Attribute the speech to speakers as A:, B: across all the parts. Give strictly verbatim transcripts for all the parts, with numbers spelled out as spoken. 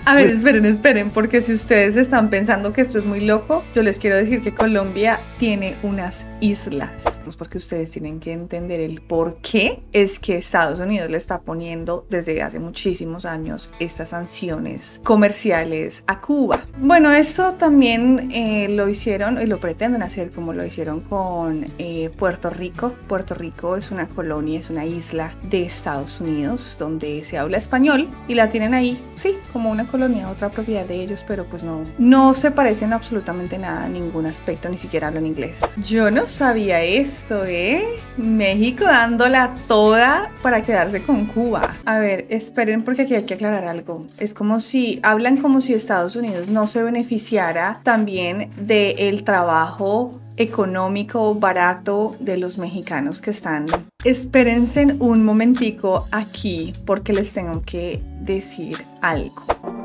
A: A ver, esperen, esperen, porque si ustedes están pensando que esto es muy loco, yo les quiero decir que Colombia tiene unas islas. Pues porque ustedes tienen que entender el por qué es que Estados Unidos le está poniendo desde hace muchísimos años estas sanciones comerciales a Cuba. Bueno, esto también eh, lo hicieron y lo pretenden hacer como lo hicieron con eh, Puerto Rico. Puerto Rico es una colonia, es una isla de Estados Unidos donde se habla español y la tienen ahí, sí, como una colonia, otra propiedad de ellos, pero pues no, no se parecen absolutamente nada, en ningún aspecto, ni siquiera hablan inglés. Yo no sabía esto, ¿eh? México dándola toda para quedarse con Cuba. A ver, esperen porque aquí hay que aclarar algo. Es como si, hablan como si Estados Unidos no se beneficiara también del trabajo económico barato de los mexicanos que están. Espérense un momentico aquí porque les tengo que decir algo.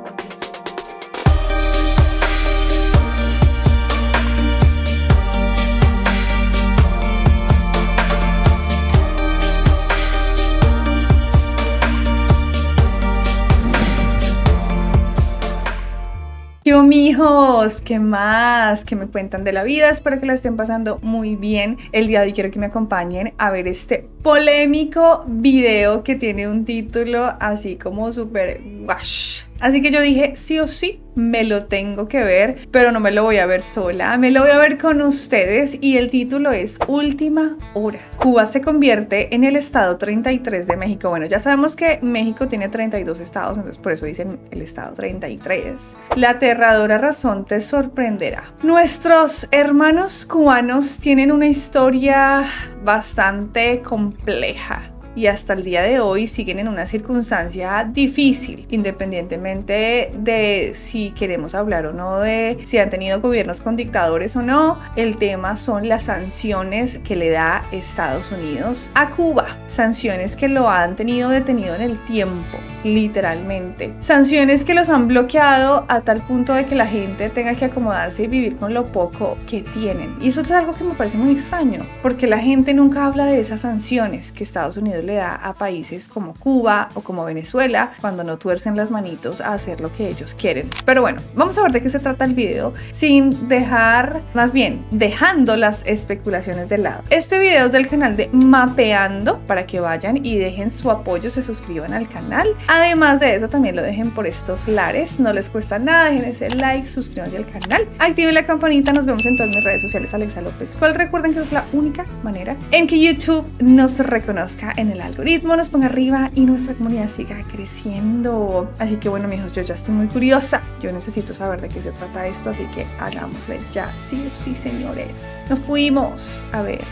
A: Yo, mijos, ¿qué más? ¿Qué me cuentan de la vida? Espero que la estén pasando muy bien. El día de hoy quiero que me acompañen a ver este polémico video que tiene un título así como súper wash. Así que yo dije, sí o sí, me lo tengo que ver, pero no me lo voy a ver sola, me lo voy a ver con ustedes y el título es Última Hora. Cuba se convierte en el estado treinta y tres de México. Bueno, ya sabemos que México tiene treinta y dos estados, entonces por eso dicen el estado treinta y tres. La aterradora razón te sorprenderá. Nuestros hermanos cubanos tienen una historia bastante compleja y hasta el día de hoy siguen en una circunstancia difícil, independientemente de si queremos hablar o no de si han tenido gobiernos con dictadores o no. El tema son las sanciones que le da Estados Unidos a Cuba, sanciones que lo han tenido detenido en el tiempo, literalmente, sanciones que los han bloqueado a tal punto de que la gente tenga que acomodarse y vivir con lo poco que tienen. Y eso es algo que me parece muy extraño, porque la gente nunca habla de esas sanciones que Estados Unidos le da a países como Cuba o como Venezuela cuando no tuercen las manitos a hacer lo que ellos quieren. Pero bueno, vamos a ver de qué se trata el video sin dejar, más bien dejando las especulaciones de lado. Este video es del canal de Mapeando, para que vayan y dejen su apoyo, se suscriban al canal. Además de eso, también lo dejen por estos lares, no les cuesta nada, dejen ese like, suscríbanse al canal, activen la campanita. Nos vemos en todas mis redes sociales, Alexa López Col. Recuerden que esa es la única manera en que YouTube nos reconozca en el algoritmo, nos ponga arriba y nuestra comunidad siga creciendo. Así que bueno, mijos, yo ya estoy muy curiosa, yo necesito saber de qué se trata esto, así que hagámosle ya, sí o sí, señores. Nos fuimos a ver.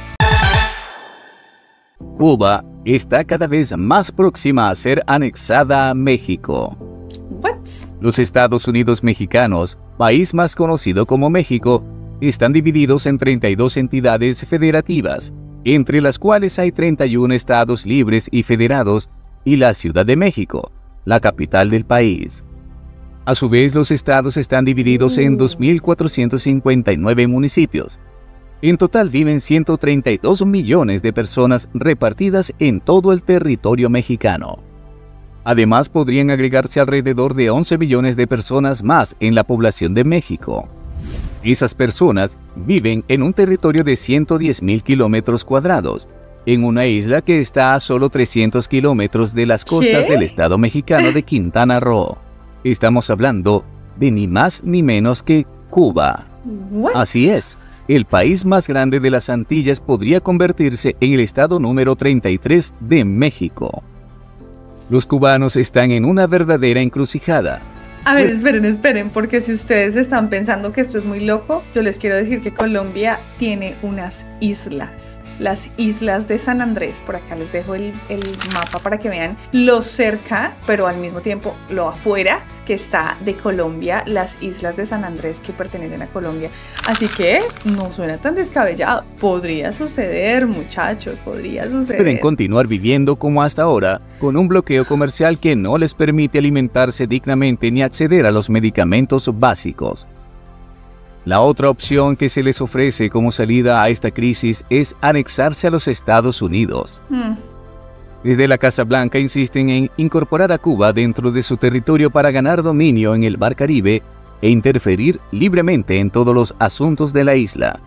B: Cuba está cada vez más próxima a ser anexada a México.
A: What?
B: Los Estados Unidos mexicanos, país más conocido como México, están divididos en treinta y dos entidades federativas, entre las cuales hay treinta y uno estados libres y federados, y la Ciudad de México, la capital del país. A su vez, los estados están divididos en dos mil cuatrocientos cincuenta y nueve municipios. En total viven ciento treinta y dos millones de personas repartidas en todo el territorio mexicano. Además, podrían agregarse alrededor de once millones de personas más en la población de México. Esas personas viven en un territorio de ciento diez mil kilómetros cuadrados, en una isla que está a solo trescientos kilómetros de las costas
A: ¿Qué?
B: del estado mexicano de Quintana Roo. Estamos hablando de ni más ni menos que Cuba.
A: What?
B: Así es, el país más grande de las Antillas podría convertirse en el estado número treinta y tres de México. Los cubanos están en una verdadera encrucijada.
A: A ver, esperen, esperen, porque si ustedes están pensando que esto es muy loco, yo les quiero decir que Colombia tiene unas islas. Las islas de San Andrés, por acá les dejo el, el mapa para que vean lo cerca, pero al mismo tiempo lo afuera que está de Colombia, las islas de San Andrés que pertenecen a Colombia. Así que no suena tan descabellado. Podría suceder, muchachos, podría suceder.
B: Pueden continuar viviendo como hasta ahora, con un bloqueo comercial que no les permite alimentarse dignamente ni acceder a los medicamentos básicos. La otra opción que se les ofrece como salida a esta crisis es anexarse a los Estados Unidos.
A: Hmm.
B: Desde la Casa Blanca insisten en incorporar a Cuba dentro de su territorio para ganar dominio en el Mar Caribe e interferir libremente en todos los asuntos de la isla.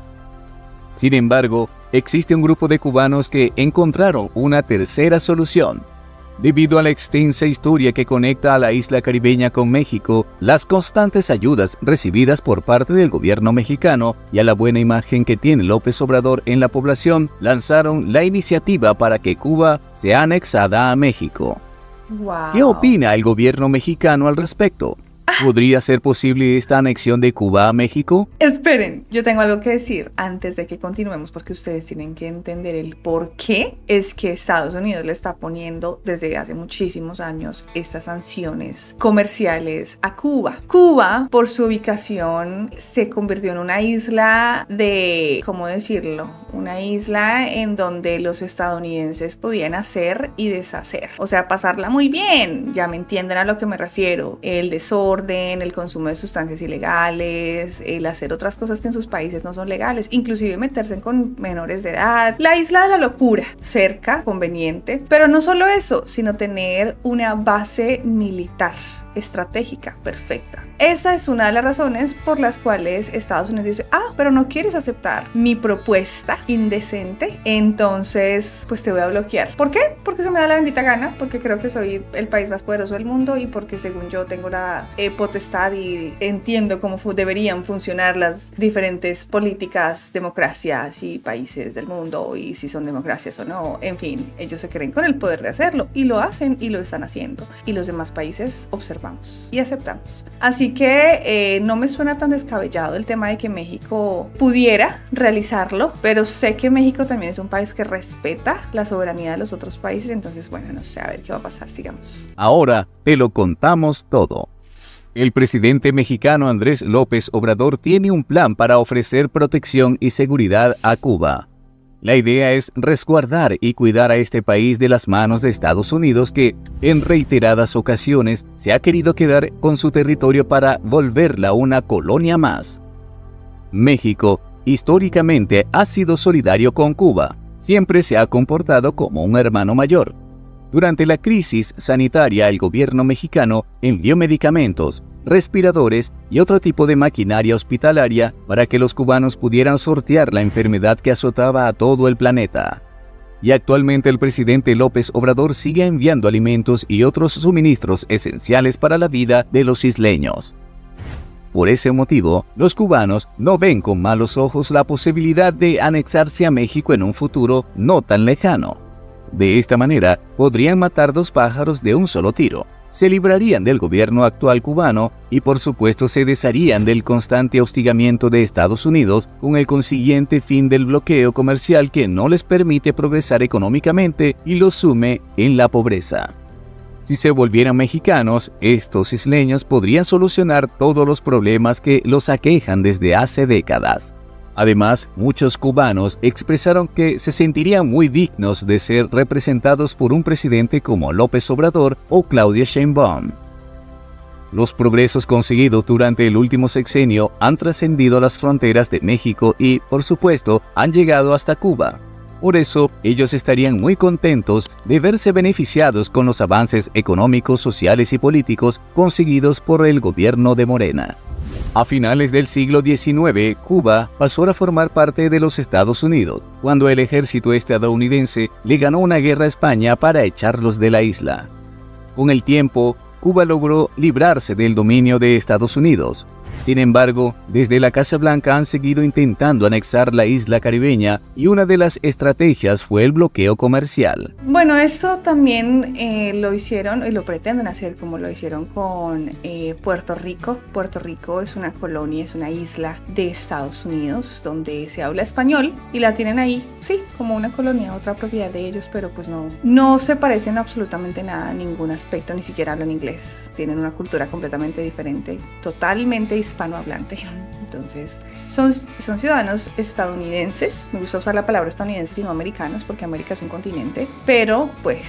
B: Sin embargo, existe un grupo de cubanos que encontraron una tercera solución. Debido a la extensa historia que conecta a la isla caribeña con México, las constantes ayudas recibidas por parte del gobierno mexicano y a la buena imagen que tiene López Obrador en la población, lanzaron la iniciativa para que Cuba sea anexada a México.
A: Wow.
B: ¿Qué opina el gobierno mexicano al respecto? ¿Podría ser posible esta anexión de Cuba a México?
A: Esperen, yo tengo algo que decir antes de que continuemos, porque ustedes tienen que entender el por qué es que Estados Unidos le está poniendo desde hace muchísimos años estas sanciones comerciales a Cuba. Cuba, por su ubicación, se convirtió en una isla de, ¿cómo decirlo? Una isla en donde los estadounidenses podían hacer y deshacer. O sea, pasarla muy bien, ya me entienden a lo que me refiero. El desorden, el consumo de sustancias ilegales, el hacer otras cosas que en sus países no son legales, inclusive meterse con menores de edad. La isla de la locura, cerca, conveniente, pero no solo eso, sino tener una base militar estratégica perfecta. Esa es una de las razones por las cuales Estados Unidos dice, ah, pero no quieres aceptar mi propuesta indecente, entonces pues te voy a bloquear. ¿Por qué? Porque se me da la bendita gana, porque creo que soy el país más poderoso del mundo y porque según yo tengo la eh, potestad y entiendo cómo fu- deberían funcionar las diferentes políticas, democracias y países del mundo y si son democracias o no. En fin, ellos se creen con el poder de hacerlo y lo hacen y lo están haciendo y los demás países observan y aceptamos. Así que eh, no me suena tan descabellado el tema de que México pudiera realizarlo, pero sé que México también es un país que respeta la soberanía de los otros países, entonces bueno, no sé, a ver qué va a pasar, sigamos.
B: Ahora te lo contamos todo. El presidente mexicano Andrés López Obrador tiene un plan para ofrecer protección y seguridad a Cuba. La idea es resguardar y cuidar a este país de las manos de Estados Unidos que, en reiteradas ocasiones, se ha querido quedar con su territorio para volverla una colonia más. México, históricamente, ha sido solidario con Cuba. Siempre se ha comportado como un hermano mayor. Durante la crisis sanitaria, el gobierno mexicano envió medicamentos, respiradores y otro tipo de maquinaria hospitalaria para que los cubanos pudieran sortear la enfermedad que azotaba a todo el planeta. Y actualmente el presidente López Obrador sigue enviando alimentos y otros suministros esenciales para la vida de los isleños. Por ese motivo, los cubanos no ven con malos ojos la posibilidad de anexarse a México en un futuro no tan lejano. De esta manera, podrían matar dos pájaros de un solo tiro. Se librarían del gobierno actual cubano y por supuesto se desharían del constante hostigamiento de Estados Unidos con el consiguiente fin del bloqueo comercial que no les permite progresar económicamente y los sume en la pobreza. Si se volvieran mexicanos, estos isleños podrían solucionar todos los problemas que los aquejan desde hace décadas. Además, muchos cubanos expresaron que se sentirían muy dignos de ser representados por un presidente como López Obrador o Claudia Sheinbaum. Los progresos conseguidos durante el último sexenio han trascendido las fronteras de México y, por supuesto, han llegado hasta Cuba. Por eso, ellos estarían muy contentos de verse beneficiados con los avances económicos, sociales y políticos conseguidos por el gobierno de Morena. A finales del siglo diecinueve, Cuba pasó a formar parte de los Estados Unidos, cuando el ejército estadounidense le ganó una guerra a España para echarlos de la isla. Con el tiempo, Cuba logró librarse del dominio de Estados Unidos. Sin embargo, desde la Casa Blanca han seguido intentando anexar la isla caribeña y una de las estrategias fue el bloqueo comercial.
A: Bueno, eso también eh, lo hicieron y lo pretenden hacer como lo hicieron con eh, Puerto Rico. Puerto Rico es una colonia, es una isla de Estados Unidos donde se habla español y la tienen ahí, sí, como una colonia, otra propiedad de ellos, pero pues no, no se parecen absolutamente nada en ningún aspecto, ni siquiera hablan inglés. Tienen una cultura completamente diferente, totalmente hispanohablante. Entonces, son, son ciudadanos estadounidenses. Me gusta usar la palabra estadounidenses y no americanos porque América es un continente. Pero, pues,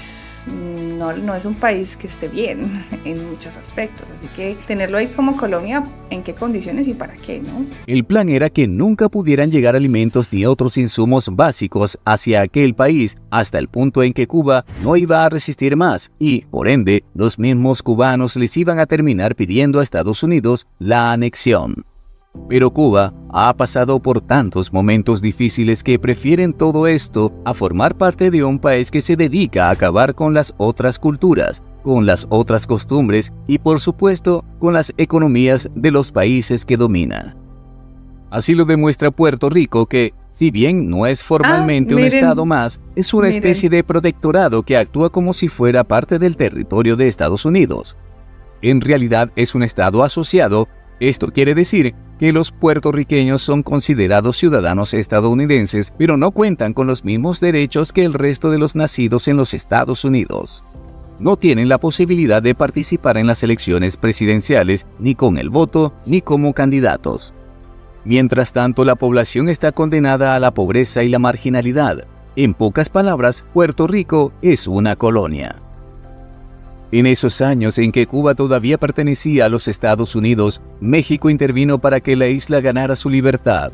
A: pues no, no es un país que esté bien en muchos aspectos. Así que tenerlo ahí como colonia, ¿en qué condiciones y para qué, no?
B: El plan era que nunca pudieran llegar alimentos ni otros insumos básicos hacia aquel país hasta el punto en que Cuba no iba a resistir más y, por ende, los mismos cubanos les iban a terminar pidiendo a Estados Unidos la anexión. Pero Cuba ha pasado por tantos momentos difíciles que prefieren todo esto a formar parte de un país que se dedica a acabar con las otras culturas, con las otras costumbres y, por supuesto, con las economías de los países que domina. Así lo demuestra Puerto Rico que, si bien no es formalmente
A: ah, miren,
B: un estado más, es una
A: miren.
B: especie de protectorado que actúa como si fuera parte del territorio de Estados Unidos. En realidad es un estado asociado. Esto quiere decir que los puertorriqueños son considerados ciudadanos estadounidenses, pero no cuentan con los mismos derechos que el resto de los nacidos en los Estados Unidos. No tienen la posibilidad de participar en las elecciones presidenciales, ni con el voto, ni como candidatos. Mientras tanto, la población está condenada a la pobreza y la marginalidad. En pocas palabras, Puerto Rico es una colonia. En esos años en que Cuba todavía pertenecía a los Estados Unidos, México intervino para que la isla ganara su libertad.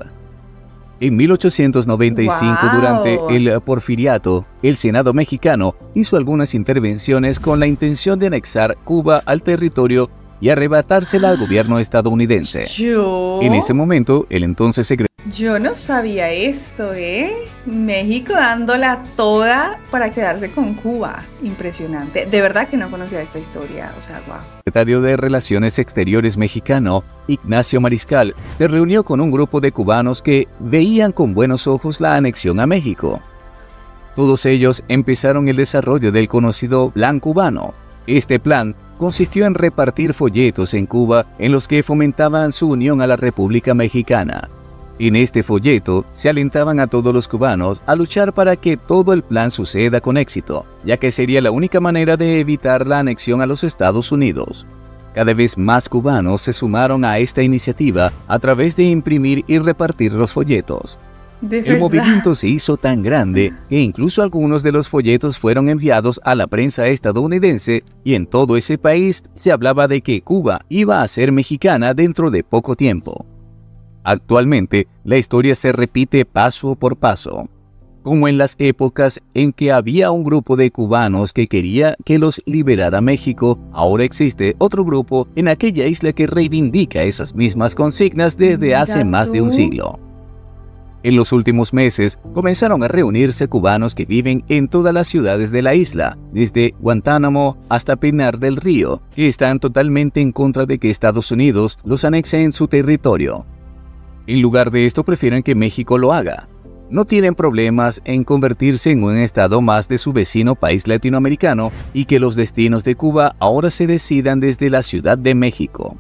B: En mil ochocientos noventa y cinco,
A: Wow.
B: durante el Porfiriato, el Senado mexicano hizo algunas intervenciones con la intención de anexar Cuba al territorio y arrebatársela al gobierno estadounidense.
A: Yo...
B: En ese momento, el entonces secretario
A: Yo no sabía esto, ¿eh? México dándola toda para quedarse con Cuba. Impresionante. De verdad que no conocía esta historia. O sea, wow.
B: de Relaciones Exteriores mexicano, Ignacio Mariscal, se reunió con un grupo de cubanos que veían con buenos ojos la anexión a México. Todos ellos empezaron el desarrollo del conocido Plan Cubano. Este plan consistió en repartir folletos en Cuba en los que fomentaban su unión a la República Mexicana. En este folleto se alentaban a todos los cubanos a luchar para que todo el plan suceda con éxito, ya que sería la única manera de evitar la anexión a los Estados Unidos. Cada vez más cubanos se sumaron a esta iniciativa a través de imprimir y repartir los folletos.
A: ¿De
B: El
A: verdad?
B: movimiento se hizo tan grande que incluso algunos de los folletos fueron enviados a la prensa estadounidense y en todo ese país se hablaba de que Cuba iba a ser mexicana dentro de poco tiempo. Actualmente, la historia se repite paso por paso. Como en las épocas en que había un grupo de cubanos que quería que los liberara México, ahora existe otro grupo en aquella isla que reivindica esas mismas consignas desde hace más de un siglo. En los últimos meses, comenzaron a reunirse cubanos que viven en todas las ciudades de la isla, desde Guantánamo hasta Pinar del Río, que están totalmente en contra de que Estados Unidos los anexe en su territorio. En lugar de esto, prefieren que México lo haga. No tienen problemas en convertirse en un estado más de su vecino país latinoamericano y que los destinos de Cuba ahora se decidan desde la Ciudad de México.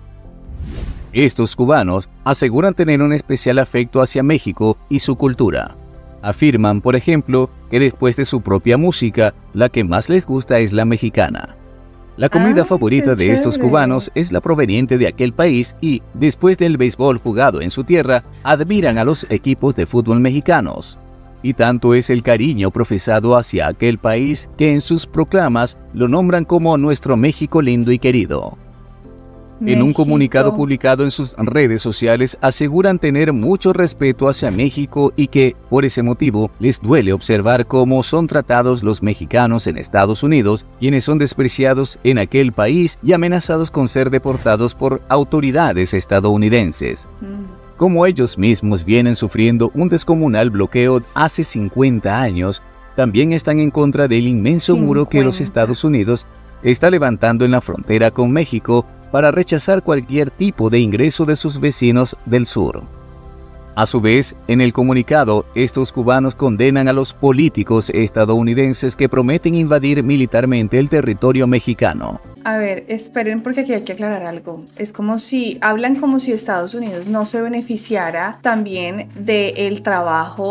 B: Estos cubanos aseguran tener un especial afecto hacia México y su cultura. Afirman, por ejemplo, que después de su propia música, la que más les gusta es la mexicana. La comida
A: Ah,
B: favorita
A: qué
B: de estos
A: chévere.
B: cubanos es la proveniente de aquel país y, después del béisbol jugado en su tierra, admiran a los equipos de fútbol mexicanos. Y tanto es el cariño profesado hacia aquel país que en sus proclamas lo nombran como nuestro México lindo y querido. En un
A: México.
B: comunicado publicado en sus redes sociales aseguran tener mucho respeto hacia México y que, por ese motivo, les duele observar cómo son tratados los mexicanos en Estados Unidos, quienes son despreciados en aquel país y amenazados con ser deportados por autoridades estadounidenses.
A: Mm.
B: Como ellos mismos vienen sufriendo un descomunal bloqueo hace cincuenta años, también están en contra del inmenso muro que los
A: cincuenta.
B: Estados Unidos está levantando en la frontera con México para rechazar cualquier tipo de ingreso de sus vecinos del sur. A su vez, en el comunicado, estos cubanos condenan a los políticos estadounidenses que prometen invadir militarmente el territorio mexicano.
A: A ver, esperen porque aquí hay que aclarar algo. Es como si, hablan como si Estados Unidos no se beneficiara también del trabajo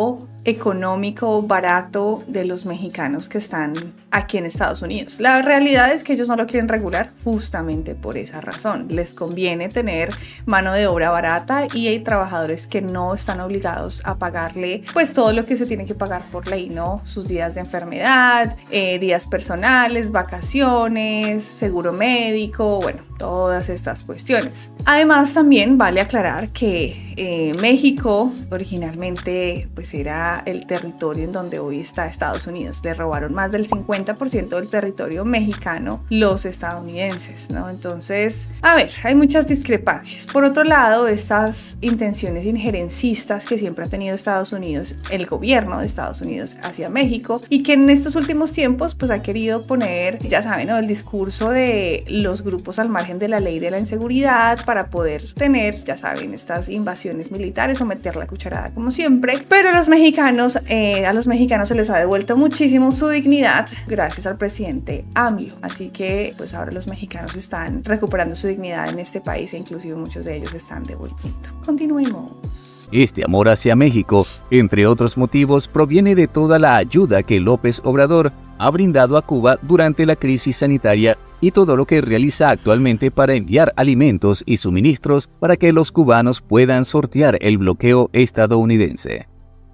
A: económico, barato de los mexicanos que están aquí en Estados Unidos. La realidad es que ellos no lo quieren regular justamente por esa razón. Les conviene tener mano de obra barata y hay trabajadores que no están obligados a pagarle pues todo lo que se tiene que pagar por ley, ¿no? Sus días de enfermedad, eh, días personales, vacaciones, seguro médico, bueno, todas estas cuestiones. Además, también vale aclarar que eh, México originalmente pues era el territorio en donde hoy está Estados Unidos. Le robaron más del cincuenta por ciento del territorio mexicano los estadounidenses, ¿no? Entonces, a ver, hay muchas discrepancias. Por otro lado, estas intenciones injerencistas que siempre ha tenido Estados Unidos, el gobierno de Estados Unidos hacia México, y que en estos últimos tiempos pues ha querido poner, ya saben, ¿no?, el discurso de los grupos al margen de la ley de la inseguridad para poder tener, ya saben, estas invasiones militares o meter la cucharada como siempre. Pero los mexicanos, eh, a los mexicanos se les ha devuelto muchísimo su dignidad gracias al presidente AMLO. Así que pues ahora los mexicanos están recuperando su dignidad en este país e inclusive muchos de ellos están devolviendo. Continuemos.
B: Este amor hacia México, entre otros motivos, proviene de toda la ayuda que López Obrador ha brindado a Cuba durante la crisis sanitaria y todo lo que realiza actualmente para enviar alimentos y suministros para que los cubanos puedan sortear el bloqueo estadounidense.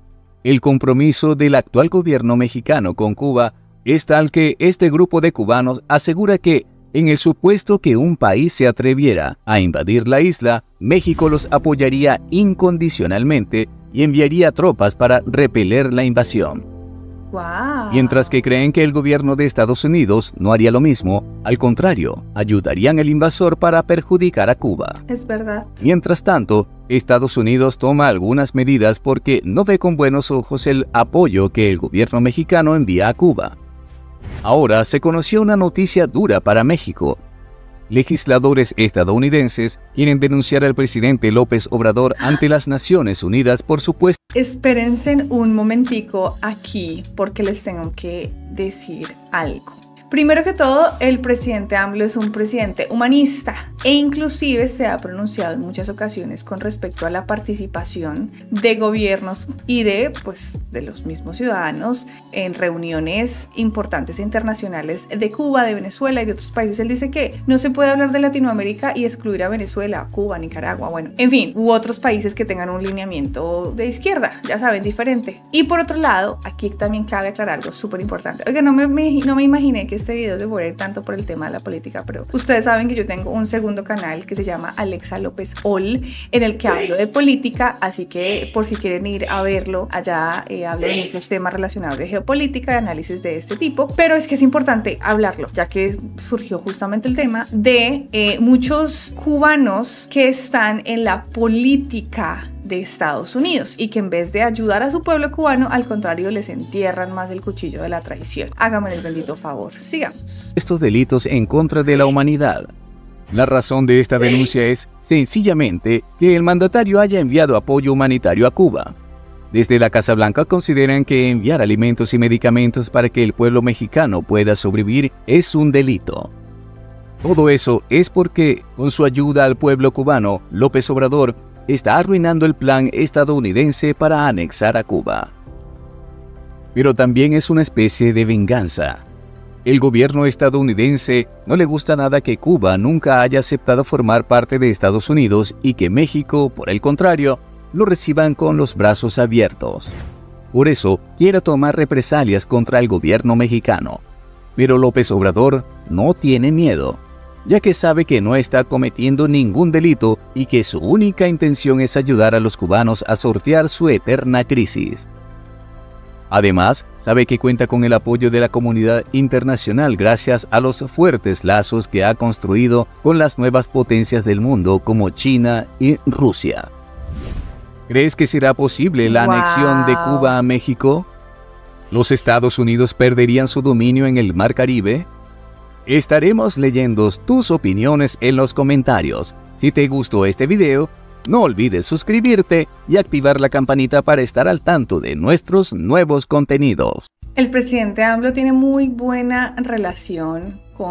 B: El compromiso del actual gobierno mexicano con Cuba es tal que este grupo de cubanos asegura que, en el supuesto que un país se atreviera a invadir la isla, México los apoyaría incondicionalmente y enviaría tropas para repeler la invasión.
A: Wow.
B: Mientras que creen que el gobierno de Estados Unidos no haría lo mismo, al contrario, ayudarían al invasor para perjudicar a Cuba.
A: Es verdad.
B: Mientras tanto, Estados Unidos toma algunas medidas porque no ve con buenos ojos el apoyo que el gobierno mexicano envía a Cuba. Ahora se conoció una noticia dura para México. Legisladores estadounidenses quieren denunciar al presidente López Obrador ante las Naciones Unidas por supuesto.
A: Espérense un momentico aquí porque les tengo que decir algo. Primero que todo, el presidente AMLO es un presidente humanista e inclusive se ha pronunciado en muchas ocasiones con respecto a la participación de gobiernos y de, pues, de los mismos ciudadanos en reuniones importantes internacionales de Cuba, de Venezuela y de otros países. Él dice que no se puede hablar de Latinoamérica y excluir a Venezuela, Cuba, Nicaragua, bueno, en fin, u otros países que tengan un lineamiento de izquierda, ya saben, diferente. Y por otro lado, aquí también cabe aclarar algo súper importante. Oiga, no me, me, no me imaginé que este video se fuera a ir tanto por el tema de la política, pero ustedes saben que yo tengo un segundo canal que se llama Alexa López All, en el que hablo de política, así que por si quieren ir a verlo, allá eh, hablo de muchos temas relacionados de geopolítica, de análisis de este tipo, pero es que es importante hablarlo, ya que surgió justamente el tema de eh, muchos cubanos que están en la política de Estados Unidos y que en vez de ayudar a su pueblo cubano, al contrario, les entierran más el cuchillo de la traición. Hágame el bendito favor. Sigamos.
B: Estos delitos en contra de la humanidad. La razón de esta denuncia es sencillamente que el mandatario haya enviado apoyo humanitario a Cuba. Desde la Casa Blanca consideran que enviar alimentos y medicamentos para que el pueblo mexicano pueda sobrevivir es un delito. Todo eso es porque, con su ayuda al pueblo cubano, López Obrador está arruinando el plan estadounidense para anexar a Cuba. Pero también es una especie de venganza. El gobierno estadounidense no le gusta nada que Cuba nunca haya aceptado formar parte de Estados Unidos y que México, por el contrario, lo reciban con los brazos abiertos. Por eso, quiere tomar represalias contra el gobierno mexicano. Pero López Obrador no tiene miedo, ya que sabe que no está cometiendo ningún delito y que su única intención es ayudar a los cubanos a sortear su eterna crisis. Además, sabe que cuenta con el apoyo de la comunidad internacional gracias a los fuertes lazos que ha construido con las nuevas potencias del mundo como China y Rusia. ¿Crees que será posible la
A: Wow.
B: anexión de Cuba a México? ¿Los Estados Unidos perderían su dominio en el Mar Caribe? Estaremos leyendo tus opiniones en los comentarios. Si te gustó este video, no olvides suscribirte y activar la campanita para estar al tanto de nuestros nuevos contenidos.
A: El presidente AMLO tiene muy buena relación con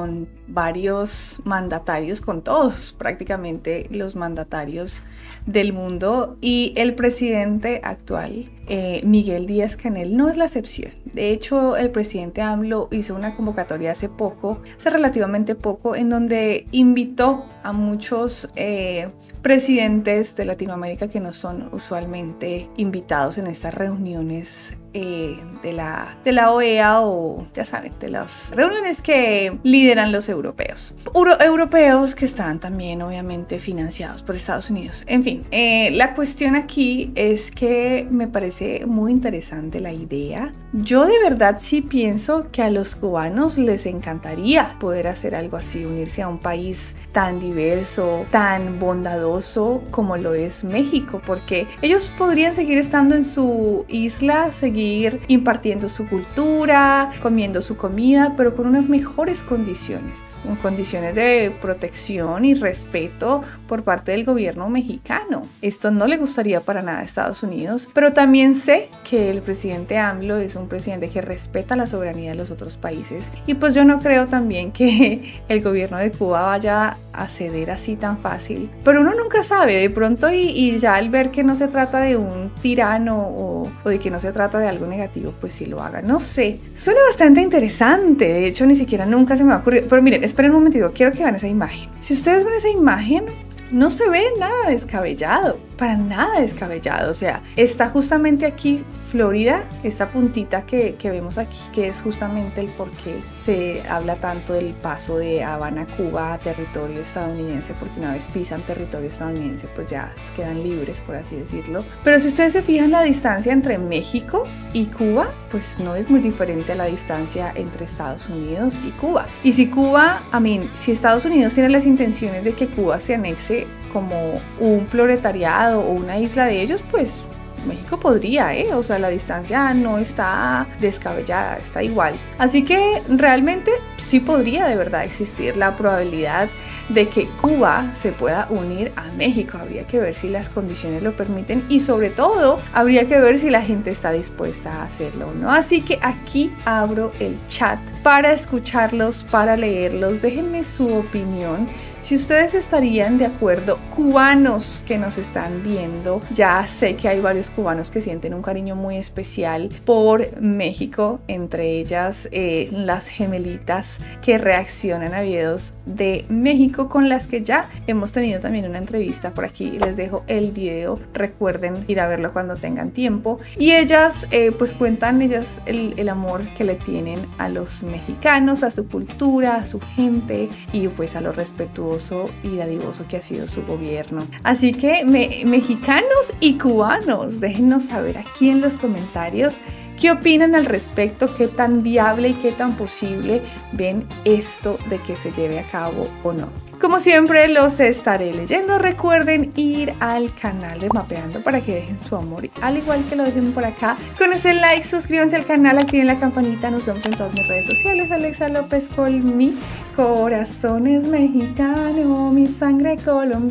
A: varios mandatarios, con todos prácticamente los mandatarios del mundo, y el presidente actual, eh, Miguel Díaz-Canel, no es la excepción. De hecho, el presidente AMLO hizo una convocatoria hace poco, hace relativamente poco, en donde invitó a muchos eh, presidentes de Latinoamérica que no son usualmente invitados en estas reuniones eh, de, la, de la O E A, o ya saben, de las reuniones que lideran los europeos. Euro, europeos que están también obviamente financiados por Estados Unidos. En fin, eh, la cuestión aquí es que me parece muy interesante la idea. Yo de verdad sí pienso que a los cubanos les encantaría poder hacer algo así, unirse a un país tan diverso, tan bondadoso como lo es México, porque ellos podrían seguir estando en su isla, seguir impartiendo su cultura, comiendo su comida, pero con unas mejores condiciones, con condiciones de protección y respeto por parte del gobierno mexicano. Esto no le gustaría para nada a Estados Unidos, pero también sé que el presidente AMLO es un presidente que respeta la soberanía de los otros países, y pues yo no creo también que el gobierno de Cuba vaya a ceder así tan fácil, pero uno nunca sabe, de pronto y, y ya al ver que no se trata de un tirano o, o de que no se trata de algo negativo, pues sí lo haga, no sé, suena bastante interesante. De hecho ni siquiera nunca se me ha ocurrido, pero miren, esperen un momentito, quiero que vean esa imagen. Si ustedes ven esa imagen, no se ve nada descabellado, para nada descabellado. O sea, está justamente aquí Florida, esta puntita que, que vemos aquí, que es justamente el por qué se habla tanto del paso de Habana, Cuba a territorio estadounidense, porque una vez pisan territorio estadounidense, pues ya quedan libres, por así decirlo. Pero si ustedes se fijan, la distancia entre México y Cuba, pues no es muy diferente a la distancia entre Estados Unidos y Cuba. Y si Cuba, I mean, si Estados Unidos tiene las intenciones de que Cuba se anexe como un proletariado o una isla de ellos, pues México podría, ¿eh? O sea, la distancia no está descabellada, está igual. Así que realmente sí podría de verdad existir la probabilidad de que Cuba se pueda unir a México. Habría que ver si las condiciones lo permiten, y sobre todo habría que ver si la gente está dispuesta a hacerlo o no. Así que aquí abro el chat para escucharlos, para leerlos. Déjenme su opinión. Si ustedes estarían de acuerdo, cubanos que nos están viendo, ya sé que hay varios cubanos que sienten un cariño muy especial por México, entre ellas eh, las gemelitas que reaccionan a videos de México, con las que ya hemos tenido también una entrevista. Por aquí les dejo el video, recuerden ir a verlo cuando tengan tiempo. Y ellas eh, pues cuentan ellas el, el amor que le tienen a los mexicanos, a su cultura, a su gente, y pues a lo respetuoso y dadivoso que ha sido su gobierno. Así que me, mexicanos y cubanos, déjenos saber aquí en los comentarios qué opinan al respecto, qué tan viable y qué tan posible ven esto de que se lleve a cabo o no. Como siempre los estaré leyendo. Recuerden ir al canal de Mapeando para que dejen su amor, al igual que lo dejen por acá con ese like. Suscríbanse al canal, activen la campanita. Nos vemos en todas mis redes sociales. Alexa López con mi corazón es mexicano, mi sangre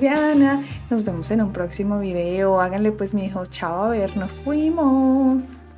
A: colombiana. Nos vemos en un próximo video. Háganle pues, mi hijo, chao, a ver, nos fuimos.